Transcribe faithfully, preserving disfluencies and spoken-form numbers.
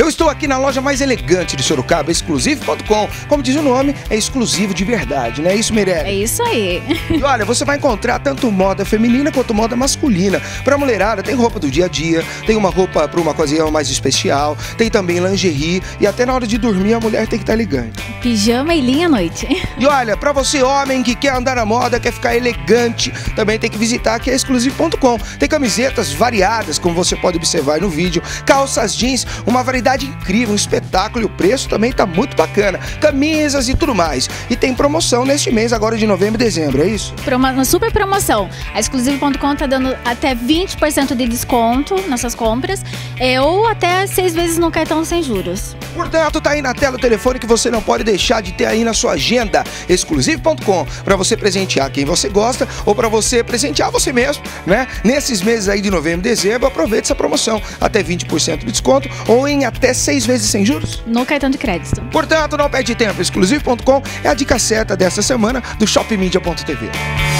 Eu estou aqui na loja mais elegante de Sorocaba, exclusive ponto com. Como diz o nome, é exclusivo de verdade, não é isso, Mirelle? É isso aí. E olha, você vai encontrar tanto moda feminina quanto moda masculina. Pra mulherada, tem roupa do dia a dia, tem uma roupa para uma ocasião mais especial, tem também lingerie e até na hora de dormir a mulher tem que estar elegante. Pijama e linha à noite. E olha, pra você homem que quer andar na moda, quer ficar elegante, também tem que visitar aqui a exclusive ponto com. Tem camisetas variadas, como você pode observar aí no vídeo, calças jeans, uma variedade incrível, um espetáculo, e o preço também tá muito bacana, camisas e tudo mais. E tem promoção neste mês agora de novembro e dezembro, é isso? Uma super promoção. A exclusive ponto com tá dando até vinte por cento de desconto nessas compras, é, ou até seis vezes no cartão sem juros. Portanto, tá aí na tela o telefone que você não pode deixar de ter aí na sua agenda, exclusive ponto com, para você presentear quem você gosta ou para você presentear você mesmo, né? Nesses meses aí de novembro e dezembro, aproveite essa promoção, até vinte por cento de desconto ou em até seis vezes sem juros no cartão de crédito. Portanto, não perde tempo, exclusive ponto com é a dica certa dessa semana do Shop Mídia ponto tv.